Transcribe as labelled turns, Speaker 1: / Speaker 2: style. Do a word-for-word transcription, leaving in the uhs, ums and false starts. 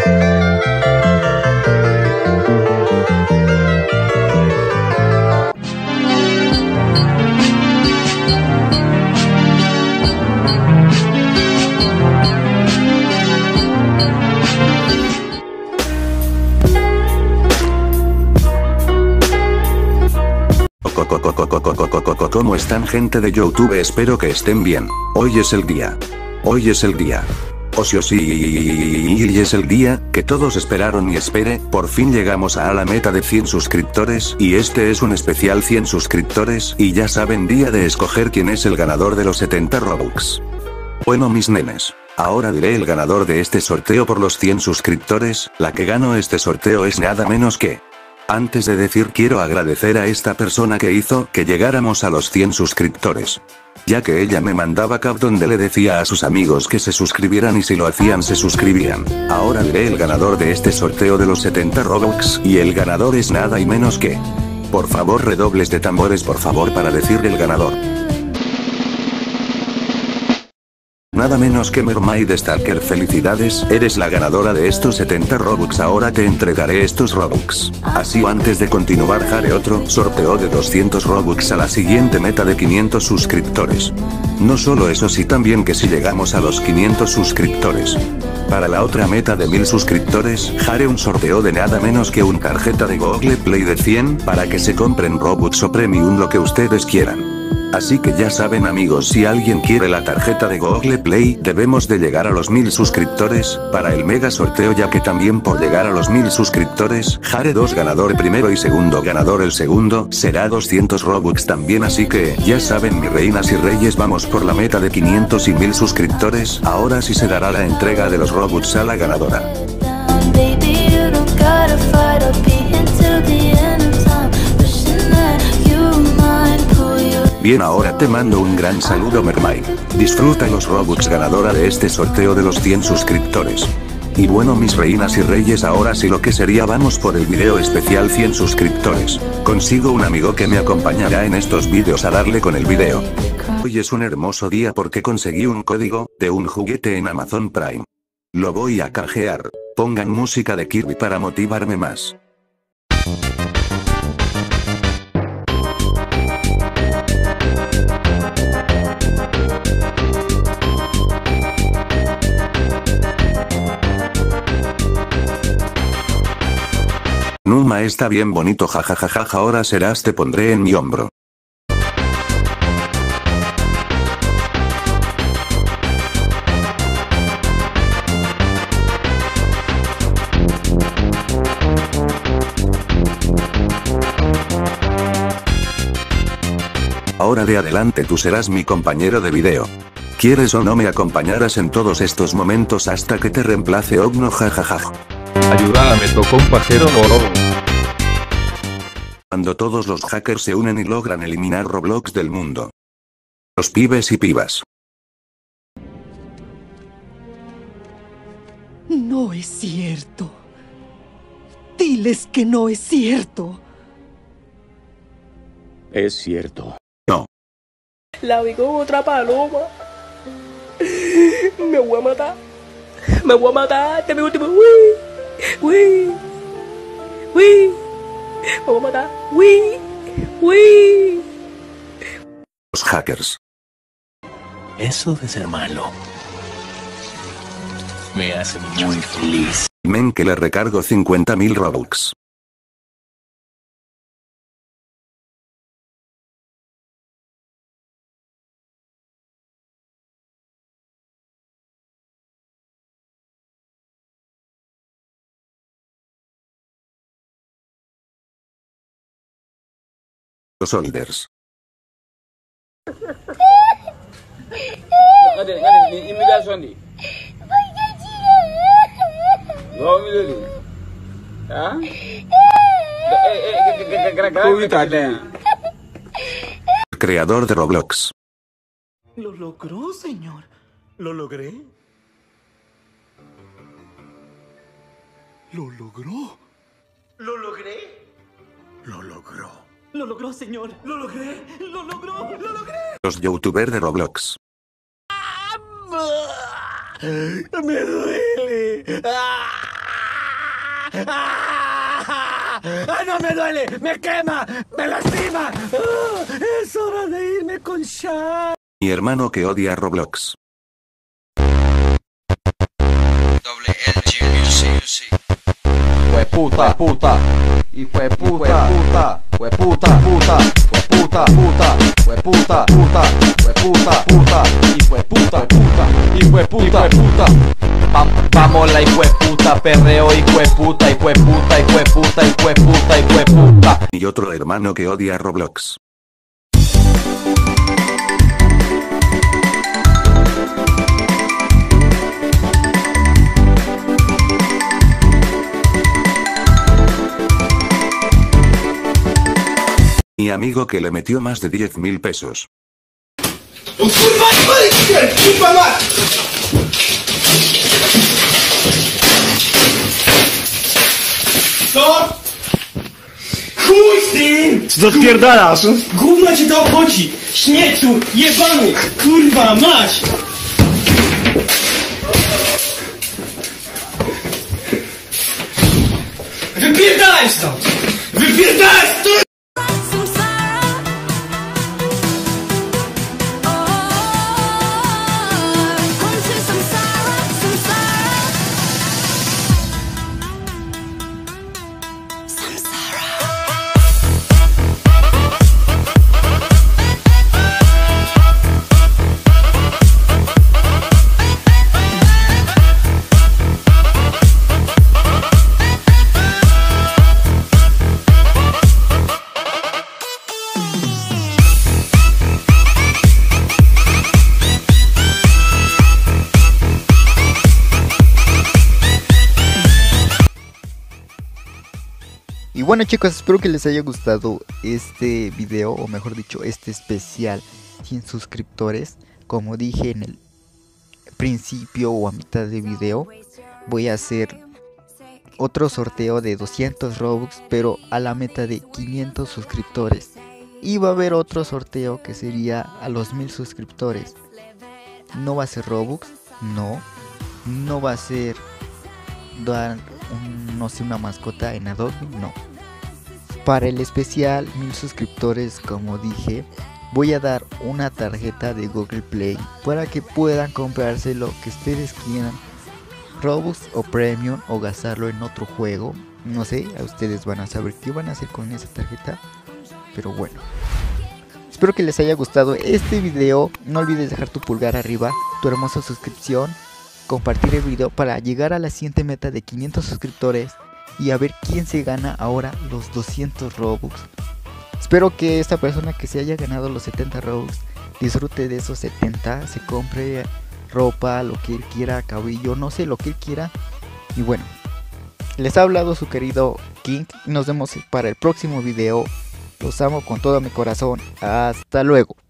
Speaker 1: ¿Cómo están, gente de YouTube? Espero que estén bien. Hoy es el día. Hoy es el día. O sí o sí, y es el día que todos esperaron y espere. Por fin llegamos a la meta de cien suscriptores, y este es un especial cien suscriptores, y ya saben, día de escoger quién es el ganador de los setenta Robux. Bueno, mis nenes, ahora diré el ganador de este sorteo por los cien suscriptores. La que ganó este sorteo es nada menos que... Antes de decir, quiero agradecer a esta persona que hizo que llegáramos a los cien suscriptores. Ya que ella me mandaba cap donde le decía a sus amigos que se suscribieran y si lo hacían se suscribían. Ahora diré el ganador de este sorteo de los setenta Robux, y el ganador es nada y menos que... Por favor, redobles de tambores por favor para decir el ganador. Nada menos que Mermaid Stalker. Felicidades, eres la ganadora de estos setenta Robux. Ahora te entregaré estos Robux. Así, antes de continuar, haré otro sorteo de doscientos Robux a la siguiente meta de quinientos suscriptores. No solo eso, sí, también que si llegamos a los quinientos suscriptores, para la otra meta de mil suscriptores, haré un sorteo de nada menos que una tarjeta de Google Play de cien, para que se compren Robux o Premium, lo que ustedes quieran. Así que ya saben, amigos, si alguien quiere la tarjeta de Google Play, debemos de llegar a los mil suscriptores, para el mega sorteo, ya que también por llegar a los mil suscriptores, haré dos ganador primero y segundo ganador. El segundo será doscientos Robux también, así que, ya saben, mis reinas y reyes, vamos por la meta de quinientos y mil suscriptores. Ahora sí se dará la entrega de los Robux a la ganadora. Bien, ahora te mando un gran saludo, Mermaid. Disfruta los Robux, ganadora de este sorteo de los cien suscriptores. Y bueno, mis reinas y reyes, ahora sí lo que sería, vamos por el video especial cien suscriptores. Consigo un amigo que me acompañará en estos vídeos a darle con el video. Hoy es un hermoso día porque conseguí un código de un juguete en Amazon Prime. Lo voy a canjear. Pongan música de Kirby para motivarme más. Numa está bien bonito, jajajaja, ahora serás, te pondré en mi hombro. Ahora de adelante tú serás mi compañero de video. ¿Quieres o no me acompañarás en todos estos momentos hasta que te reemplace Ogno, jajaja?
Speaker 2: Ayuda, me tocó un parcero oro.
Speaker 1: Cuando todos los hackers se unen y logran eliminar Roblox del mundo. Los pibes y pibas.
Speaker 3: No es cierto. Diles que no es cierto.
Speaker 2: Es cierto.
Speaker 1: No.
Speaker 4: La vi con otra paloma. Me voy a matar. Me voy a matar. Este es mi último. Uy. Uy. Uy. Me voy a matar. Uy. Uy.
Speaker 1: Los hackers.
Speaker 5: Eso de ser malo me hace muy feliz.
Speaker 1: Men, que le recargo cincuenta mil Robux. Los Holders. Creador de Roblox.
Speaker 3: Lo logró, señor. ¿Lo logré? ¿Lo logró? ¿Lo logré? Lo logró. Lo logró, señor. Lo logré. Lo logró. Lo logré.
Speaker 1: Los youtubers de Roblox.
Speaker 3: Me duele. ¡Ah! ¡Ah! ¡Ah, no me duele! ¡Me quema! ¡Me lastima! ¡Ah! ¡Es hora de irme con Shai!
Speaker 1: Mi hermano que odia Roblox.
Speaker 6: Doble L G Music.
Speaker 7: Hueputa, puta, hijo de puta, puta, hueputa, puta, hueputa, puta, hueputa, puta, hueputa, puta, hijo de puta, puta, hijo de puta, puta. Vamos la hijo de puta, perreo, hijo de puta, hijo de puta, hijo de puta, hijo de puta, hijo de puta.
Speaker 1: Y otro hermano que odia Roblox. Mi amigo que le metió más de diez mil pesos.
Speaker 3: Chuj z tym! Co odpierdalasz? Gówno ci to obchodzi! Śmiecu! Jebany! Kurwa, mać! Wypierdalaj stąd! Wypierdalaj stąd!
Speaker 8: Y bueno chicos, espero que les haya gustado este video, o mejor dicho, este especial cien suscriptores. Como dije en el principio o a mitad del video, voy a hacer otro sorteo de doscientos Robux, pero a la meta de quinientos suscriptores. Y va a haber otro sorteo que sería a los mil suscriptores. No va a ser Robux, no. No va a ser dar un, no sé, una mascota en Adobe, no. Para el especial mil suscriptores, como dije, voy a dar una tarjeta de Google Play para que puedan comprarse lo que ustedes quieran, Robux o Premium, o gastarlo en otro juego. No sé, a ustedes van a saber qué van a hacer con esa tarjeta, pero bueno. Espero que les haya gustado este video. No olvides dejar tu pulgar arriba, tu hermosa suscripción, compartir el video para llegar a la siguiente meta de quinientos suscriptores y a ver quién se gana ahora los doscientos Robux. Espero que esta persona que se haya ganado los setenta Robux disfrute de esos setenta, se compre ropa, lo que él quiera, cabello, no sé, lo que él quiera. Y bueno, les ha hablado su querido King. Nos vemos para el próximo video. Los amo con todo mi corazón. Hasta luego.